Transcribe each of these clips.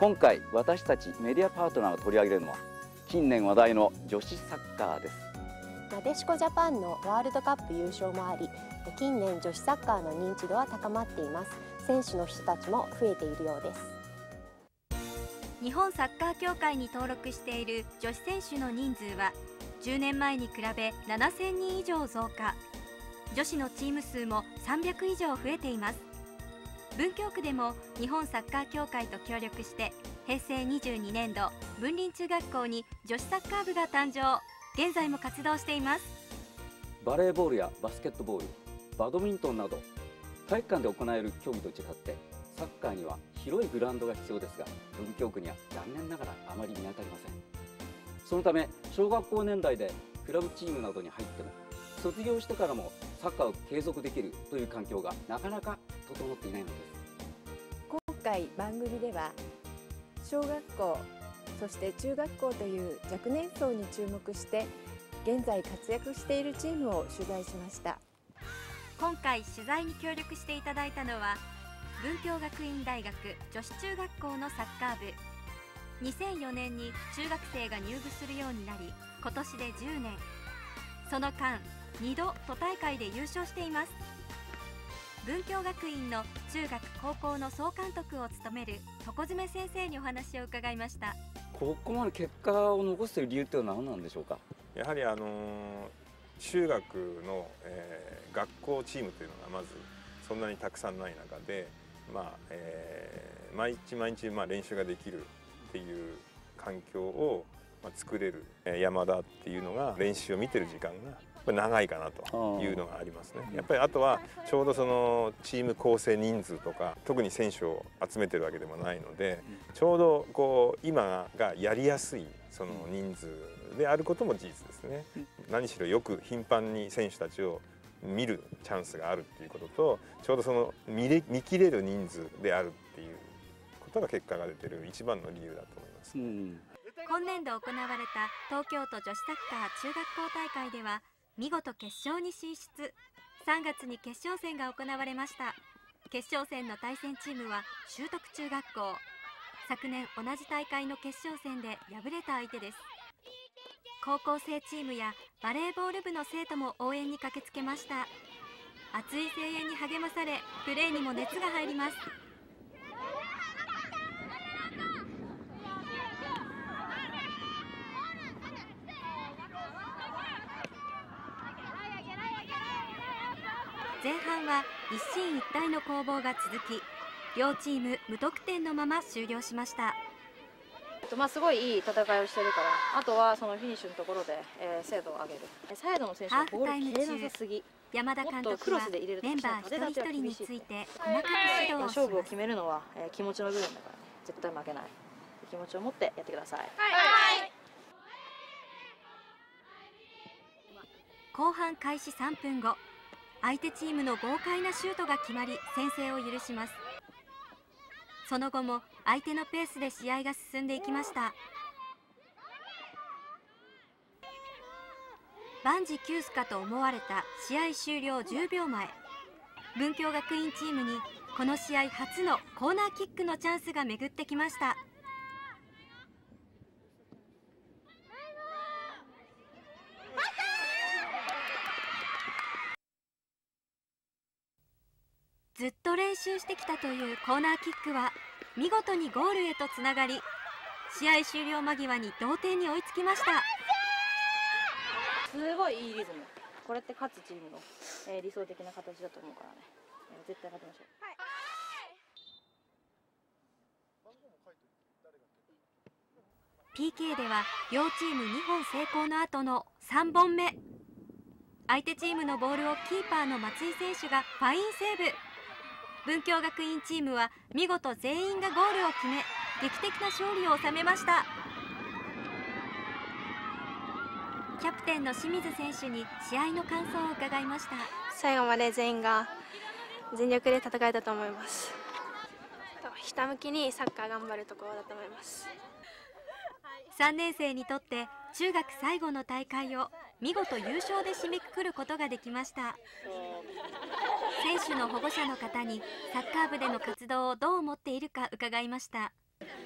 今回私たちメディアパートナーが取り上げるのは近年話題の女子サッカーです。 なでしこジャパンのワールドカップ優勝もあり、近年女子サッカーの認知度は高まっています。選手の人たちも増えているようです。 日本サッカー協会に登録している女子選手の人数は10年前に比べ7000人以上増加、女子のチーム数も300以上増えています。文京区でも日本サッカー協会と協力して平成22年度文林中学校に女子サッカー部が誕生、現在も活動しています。 バレーボールやバスケットボール、バドミントンなど体育館で行える競技と違ってサッカーには広いグラウンドが必要ですが、文京区には残念ながらあまり見当たりません。そのため小学校年代でクラブチームなどに入っても卒業してからもサッカーを継続できるという環境がなかなか整っていないのです。 今回番組では小学校そして中学校という若年層に注目して現在活躍しているチームを取材しました。 今回取材に協力していただいたのは文京学院大学女子中学校のサッカー部。2004年に中学生が入部するようになり、今年で10年。その間2度都大会で優勝しています。文京学院の中学高校の総監督を務める床詰先生にお話を伺いました。 ここまで結果を残している理由っては何なんでしょうか。 やはり中学の、学校チームというのがまずそんなにたくさんない中で、毎日毎日練習ができるっていう環境を作れる山田っていうのが練習を見てる時間が長いかなというのがありますね。やっぱりあとはちょうどそのチーム構成人数とか特に選手を集めてるわけでもないので、ちょうどこう今がやりやすいその人数であることも事実ですね。何しろよく頻繁に選手たちを見るチャンスがあるっていうことと、ちょうどその見切れる人数であるっていうことが結果が出てる一番の理由だと思います。 今年度行われた東京都女子サッカー中学校大会では見事決勝に進出。3月に決勝戦が行われました。決勝戦の対戦チームは修徳中学校。昨年同じ大会の決勝戦で敗れた相手です。高校生チームやバレーボール部の生徒も応援に駆けつけました。熱い声援に励まされ、プレーにも熱が入ります。前半は一進一退の攻防が続き、両チーム無得点のまま終了しました。 すごいいい戦いをしてるから、あとはそのフィニッシュのところで、精度を上げる。サイドの選手はボール蹴れなさすぎ。 山田監督はメンバー一人一人について細かく指導をします。 勝負を決めるのは、気持ちの部分だからね。絶対負けない。気持ちを持ってやってください。はい。 後半開始3分後、相手チームの豪快なシュートが決まり先制を許します。その後も相手のペースで試合が進んでいきました。万事休すかと思われた試合終了10秒前、文京学院チームにこの試合初のコーナーキックのチャンスが巡ってきました。ずっと練習してきたというコーナーキックは見事にゴールへとつながり、試合終了間際に同点に追いつきました。 すごいいいリズム。これって勝つチームの、理想的な形だと思うからね、絶対勝ちましょう。 PK では両チーム2本成功の後の3本目、相手チームのボールをキーパーの松井選手がファインセーブ。文京学院チームは見事全員がゴールを決め、劇的な勝利を収めました。キャプテンの清水選手に試合の感想を伺いました。 最後まで全員が全力で戦えたと思います。ひたむきにサッカー頑張るところだと思います。 3年生にとって中学最後の大会を見事優勝で締めくくることができました。選手の保護者の方にサッカー部での活動をどう思っているか伺いました。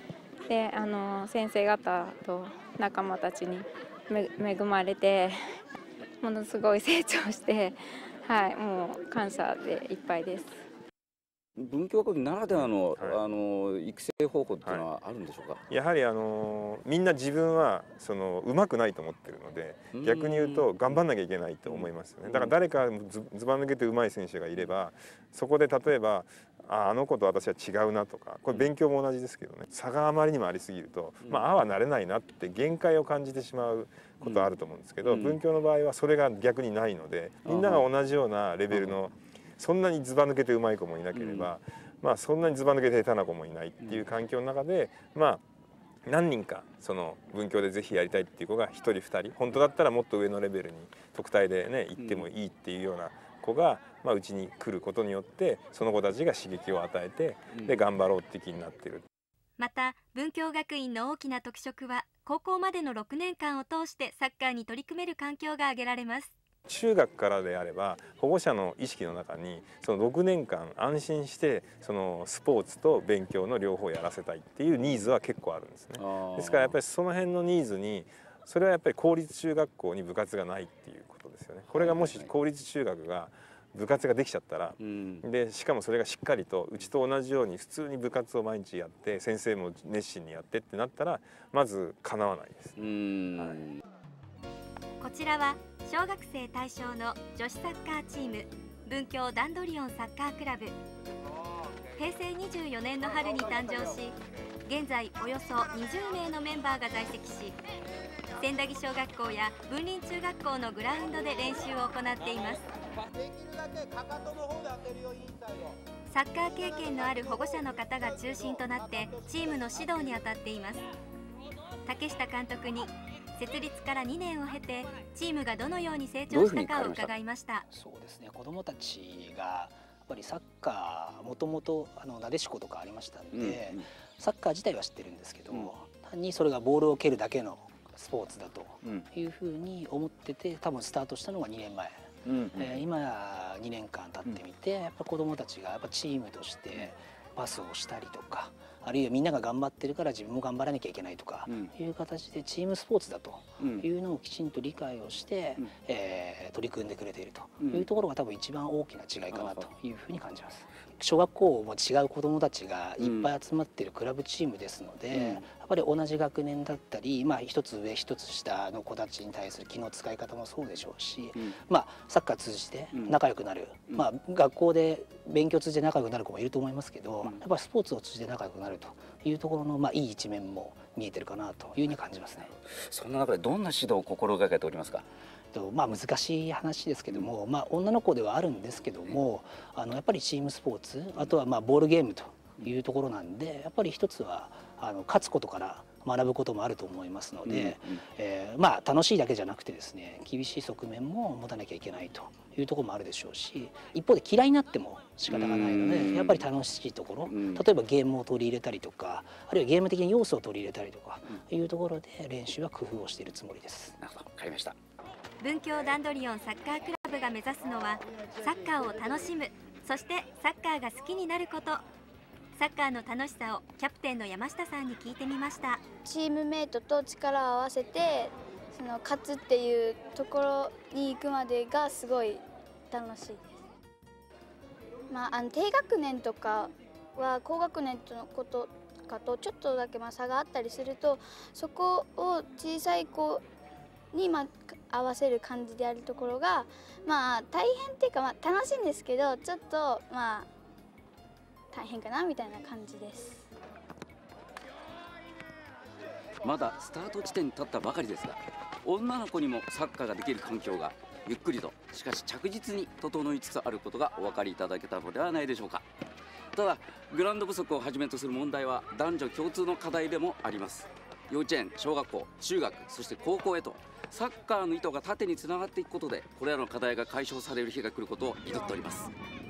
で先生方と仲間たちに恵まれてものすごい成長して、はい、もう感謝でいっぱいです。 文京学院ならではの、育成方法っていうのはあるんでしょうか。 やはりみんな自分はうまくないと思ってるので、逆に言うと頑張んなきゃいけないと思いますよね。だから誰かずば抜けてうまい選手がいれば、そこで例えばあの子と私は違うなとか、これ勉強も同じですけどね、差があまりにもありすぎると、ああはなれないなって限界を感じてしまうことはあると思うんですけど、文京の場合はそれが逆にないので、みんなが同じようなレベルの、そんなにずば抜けてうまい子もいなければ、そんなにずば抜けて下手な子もいないっていう環境の中で、何人か文京でぜひやりたいっていう子が1人2人、本当だったらもっと上のレベルに特待でね行ってもいいっていうような子がうちに来ることによって、その子たちが刺激を与えて、で頑張ろうって気になってる。 また文京学院の大きな特色は、高校までの6年間を通してサッカーに取り組める環境が挙げられます。 中学からであれば保護者の意識の中にその6年間安心してそのスポーツと勉強の両方やらせたいっていうニーズは結構あるんですね。ですからやっぱりその辺のニーズに、それはやっぱり公立中学校に部活がないっていうことですよね。これがもし公立中学が部活ができちゃったら、でしかもそれがしっかりとうちと同じように普通に部活を毎日やって、先生も熱心にやってってなったら、まずかなわないです。 こちらは小学生対象の女子サッカーチーム、文京ダンドリオンサッカークラブ。平成24年の春に誕生し、現在およそ20名のメンバーが在籍し、千駄木小学校や文林中学校のグラウンドで練習を行っています。サッカー経験のある保護者の方が中心となってチームの指導に当たっています。竹下監督に設立から2年を経てチームがどのように成長したかを伺いました。 そうですね、子どもたちがやっぱりサッカーもともとなでしことかありましたんで、サッカー自体は知ってるんですけど、単にそれがボールを蹴るだけのスポーツだというふうに思ってて、多分スタートしたのが2年前。今2年間経ってみて、やっぱ子どもたちがやっぱチームとしてパスをしたりとか、あるいはみんなが頑張ってるから自分も頑張らなきゃいけないとかいう形でチームスポーツだというのをきちんと理解をして、取り組んでくれているというところが多分一番大きな違いかなというふうに感じます。小学校も違う子どもたちがいっぱい集まっているクラブチームですので、やっぱり同じ学年だったり、一つ上一つ下の子たちに対する気の使い方もそうでしょうし、サッカー通じて仲良くなる、学校で勉強通じて仲良くなる子もいると思いますけど、やっぱりスポーツを通じて仲良くなるというところのいい一面も見えてるかなというふうに感じますね。 そんな中でどんな指導を心がけておりますか。 難しい話ですけども、女の子ではあるんですけども、やっぱりチームスポーツ、あとはボールゲームというところなんで、やっぱり一つは勝つことから学ぶこともあると思いますので、楽しいだけじゃなくてですね、厳しい側面も持たなきゃいけないというところもあるでしょうし、一方で嫌いになっても仕方がないので、やっぱり楽しいところ、例えばゲームを取り入れたりとか、あるいはゲーム的な要素を取り入れたりとかいうところで練習は工夫をしているつもりです。 なるほど、わかりました。 文京ダンドリオンサッカークラブが目指すのは、サッカーを楽しむ、そしてサッカーが好きになること。サッカーの楽しさをキャプテンの山下さんに聞いてみました。 チームメイトと力を合わせて勝つっていうところに行くまでがすごい楽しいです。低学年とかは高学年のことかとちょっとだけ差があったりすると、そこを小さい子に合わせる感じでやるところが大変っていうか楽しいんですけど、ちょっと大変かなみたいな感じです。 まだスタート地点に立ったばかりですが、女の子にもサッカーができる環境がゆっくりとしかし着実に整いつつあることがお分かりいただけたのではないでしょうか。ただグラウンド不足をはじめとする問題は男女共通の課題でもあります。幼稚園、小学校、中学、そして高校へとサッカーの糸が縦につながっていくことで、これらの課題が解消される日が来ることを祈っております。